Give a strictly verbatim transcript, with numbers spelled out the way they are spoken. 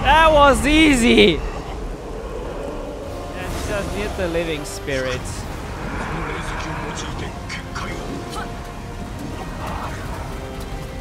That was easy! And just need the living spirits.